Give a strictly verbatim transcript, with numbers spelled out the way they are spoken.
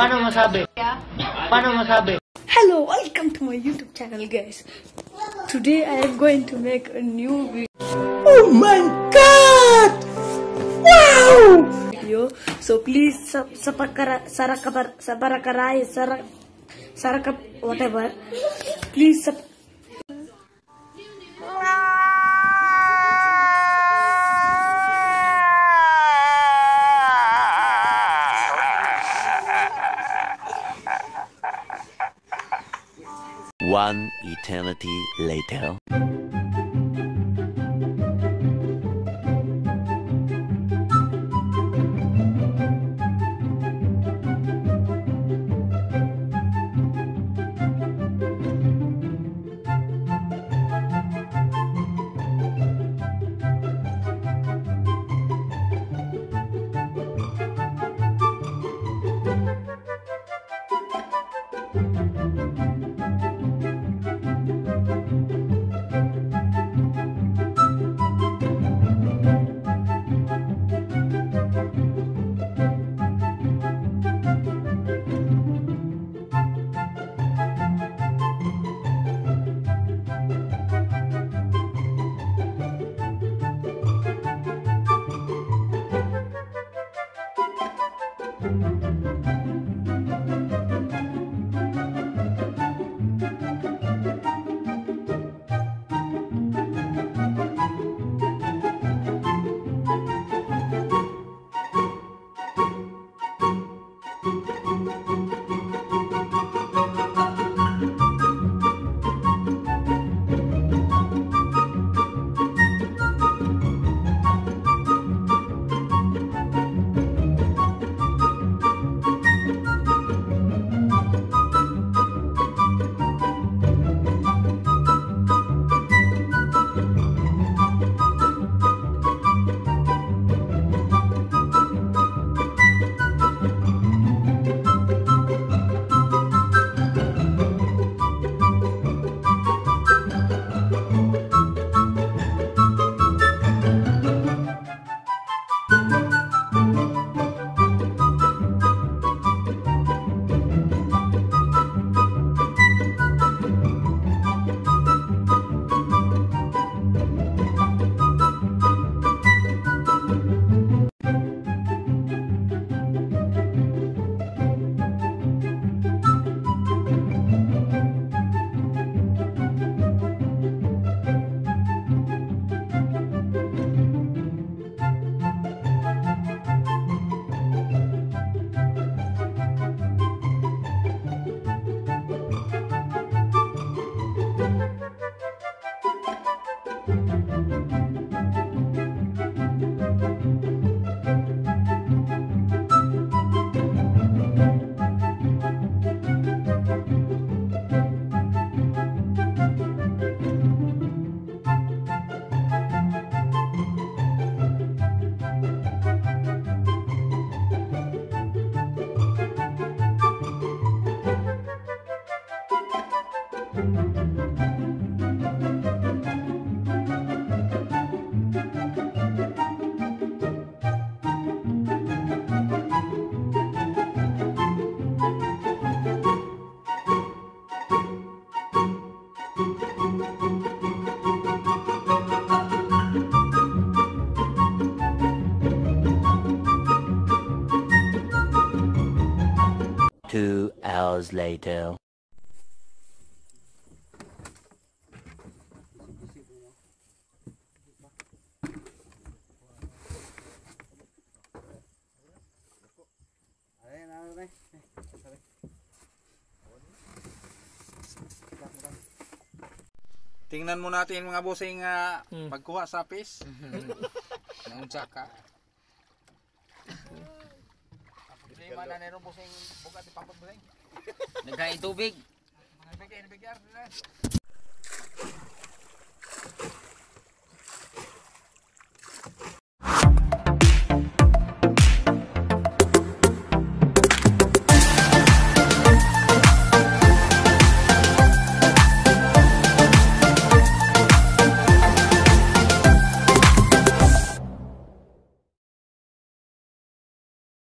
Paano masabi? Paano masabi? Hello, welcome to my YouTube channel, guys. Today I am going to make a new video. Oh my god! Wow! Video. So please, sa sapakara, sarakabar, sabarakaray, sarak, sarakap, whatever. Please, sub. One eternity later. Two hours later. Tingnan mo natin mga bossing uh, hmm. pagkuha sa fish. Naunsa ka. Hindi man na nero bossing buka di pampot bossing. Nagkain tubig. Nagkain tubig yar.